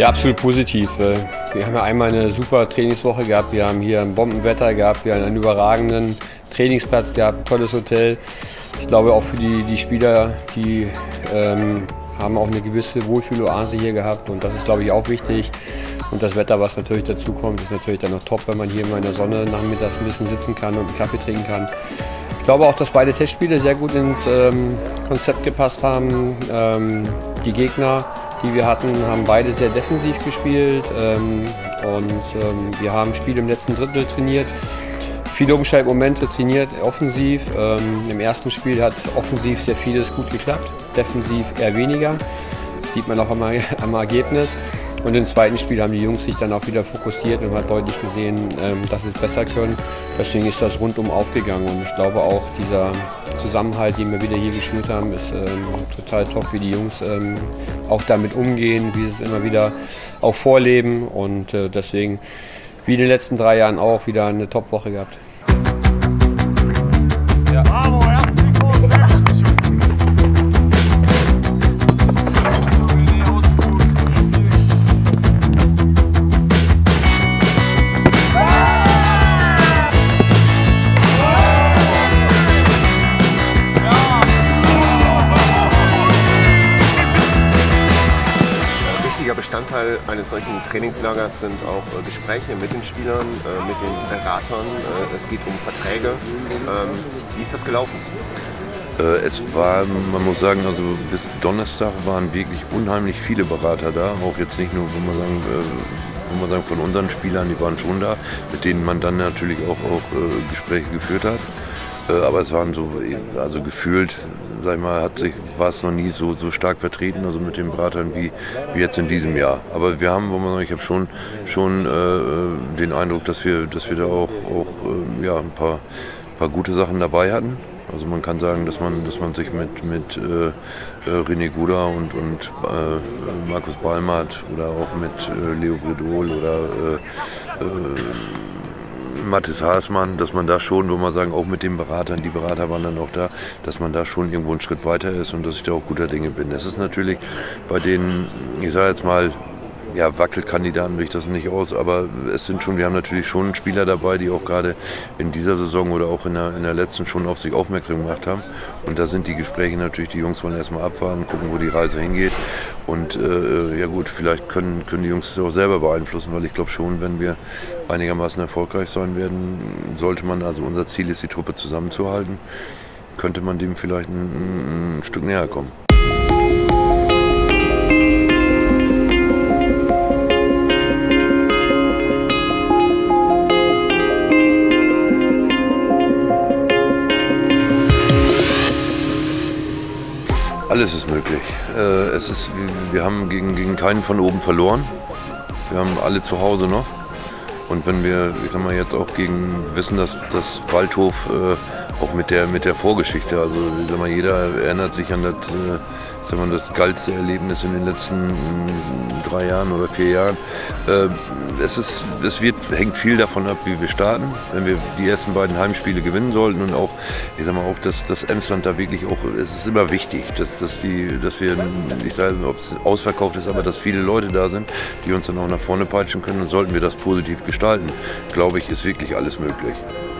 Ja, absolut positiv. Wir haben ja einmal eine super Trainingswoche gehabt, wir haben hier ein Bombenwetter gehabt, wir haben einen überragenden Trainingsplatz gehabt, ein tolles Hotel. Ich glaube auch für die Spieler, die haben auch eine gewisse Wohlfühloase hier gehabt und das ist, glaube ich, auch wichtig. Und das Wetter, was natürlich dazu kommt, ist natürlich dann noch top, wenn man hier mal in der Sonne nachmittags ein bisschen sitzen kann und einen Kaffee trinken kann. Ich glaube auch, dass beide Testspiele sehr gut ins Konzept gepasst haben. Die Gegner, die wir hatten, haben beide sehr defensiv gespielt wir haben Spiele im letzten Drittel trainiert. Viele Umschaltmomente trainiert, offensiv. Im ersten Spiel hat offensiv sehr vieles gut geklappt, defensiv eher weniger. Das sieht man auch am Ergebnis. Und im zweiten Spiel haben die Jungs sich dann auch wieder fokussiert und man hat deutlich gesehen, dass sie es besser können. Deswegen ist das rundum aufgegangen und ich glaube auch, dieser Zusammenhalt, den wir wieder hier geschult haben, ist total top, wie die Jungs auch damit umgehen, wie sie es immer wieder auch vorleben und deswegen, wie in den letzten 3 Jahren auch, wieder eine Top-Woche gehabt. Ja. Bravo, Bestandteil eines solchen Trainingslagers sind auch Gespräche mit den Spielern, mit den Beratern. Es geht um Verträge. Wie ist das gelaufen? Es war, man muss sagen, also bis Donnerstag waren wirklich unheimlich viele Berater da. Auch jetzt nicht nur, wo man sagen, von unseren Spielern, die waren schon da, mit denen man dann natürlich auch Gespräche geführt hat. Aber es waren so, also gefühlt, sag ich mal, war es noch nie so stark vertreten, also mit den Beratern wie jetzt in diesem Jahr. Aber wir haben, ich habe schon den Eindruck, dass wir da auch ja, ein paar gute Sachen dabei hatten. Also man kann sagen, dass man sich mit René Guda und Markus Ballmatt oder auch mit Leo Bredol oder Mathis Haasmann, dass man da schon, wo man sagen, auch mit den Beratern, die Berater waren dann auch da, dass man da schon irgendwo einen Schritt weiter ist und dass ich da auch guter Dinge bin. Es ist natürlich bei denen, ich sage jetzt mal, ja, Wackelkandidaten will ich das nicht aus, aber wir haben natürlich schon Spieler dabei, die auch gerade in dieser Saison oder auch in der letzten schon auf sich aufmerksam gemacht haben. Und da sind die Gespräche natürlich, die Jungs wollen erstmal abwarten, gucken, wo die Reise hingeht. Und ja gut, vielleicht können die Jungs es auch selber beeinflussen, weil ich glaube schon, wenn wir einigermaßen erfolgreich sein werden, sollte man, also unser Ziel ist, die Truppe zusammenzuhalten, könnte man dem vielleicht ein Stück näher kommen. Alles ist möglich. Wir haben gegen keinen von oben verloren. Wir haben alle zu Hause noch. Und wenn wir, ich sag mal, jetzt auch wissen, dass Waldhof auch mit der Vorgeschichte, also ich sag mal, jeder erinnert sich an das geilste Erlebnis in den letzten 3 Jahren oder 4 Jahren. Hängt viel davon ab, wie wir starten. Wenn wir die ersten beiden Heimspiele gewinnen sollten und auch, ich sag mal, auch dass Emsland da wirklich auch, es ist immer wichtig, dass wir, ich sage nicht, ob es ausverkauft ist, aber dass viele Leute da sind, die uns dann auch nach vorne peitschen können, und sollten wir das positiv gestalten, glaube ich, ist wirklich alles möglich.